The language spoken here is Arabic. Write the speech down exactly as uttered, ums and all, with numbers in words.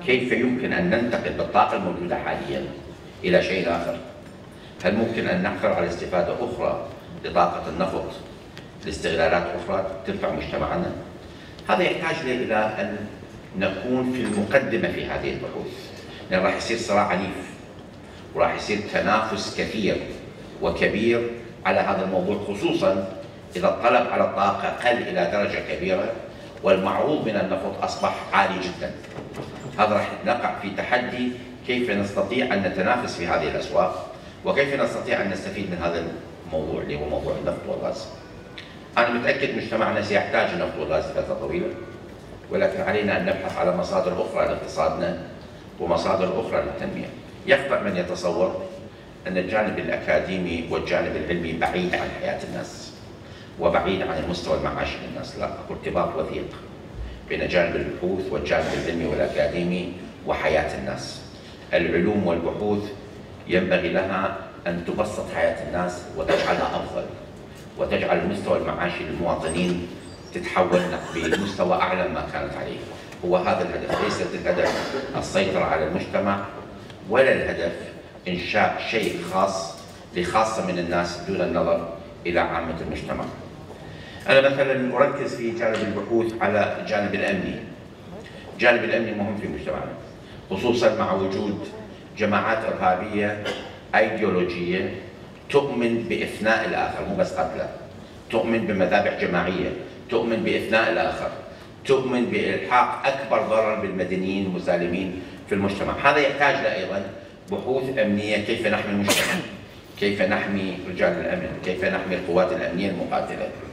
كيف يمكن أن ننتقل بالطاقة الموجودة حاليا إلى شيء آخر؟ هل ممكن أن نحصل على استفادة أخرى لطاقة النفط لاستغلالات أخرى تنفع مجتمعنا؟ هذا يحتاج إلى أن نكون في المقدمة في هذه البحوث، لأن راح يصير صراع عنيف وراح يصير تنافس كثير وكبير على هذا الموضوع، خصوصا إذا الطلب على الطاقة قل إلى درجة كبيرة والمعروض من النفط أصبح عالي جدا. هذا راح نقع في تحدي كيف نستطيع أن نتنافس في هذه الأسواق وكيف نستطيع أن نستفيد من هذا الموضوع اللي هو موضوع النفط والغاز. أنا متأكد مجتمعنا سيحتاج النفط والغاز لفترة طويلة، ولكن علينا أن نبحث على مصادر أخرى لاقتصادنا ومصادر أخرى للتنمية. يخطئ من يتصور أن الجانب الأكاديمي والجانب العلمي بعيد عن حياة الناس وبعيد عن المستوى المعاشي للناس. لا، اكو ارتباط وثيق بين جانب البحوث والجانب العلمي والأكاديمي وحياة الناس. العلوم والبحوث ينبغي لها أن تبسط حياة الناس وتجعلها أفضل وتجعل المستوى المعاشي للمواطنين تتحول بمستوى أعلى ما كانت عليه. هو هذا الهدف، ليست الهدف السيطرة على المجتمع ولا الهدف إنشاء شيء خاص لخاصة من الناس دون النظر إلى عامة المجتمع. أنا مثلا أركز في جانب البحوث على الجانب الأمني. الجانب الأمني مهم في مجتمعنا، خصوصا مع وجود جماعات إرهابية أيديولوجية تؤمن بإفناء الآخر، مو بس قتله، تؤمن بمذابح جماعية، تؤمن بإفناء الآخر، تؤمن بإلحاق أكبر ضرر بالمدنيين المسالمين في المجتمع. هذا يحتاج أيضا بحوث أمنية، كيف نحمي المجتمع، كيف نحمي رجال الأمن، كيف نحمي القوات الأمنية المقاتلة.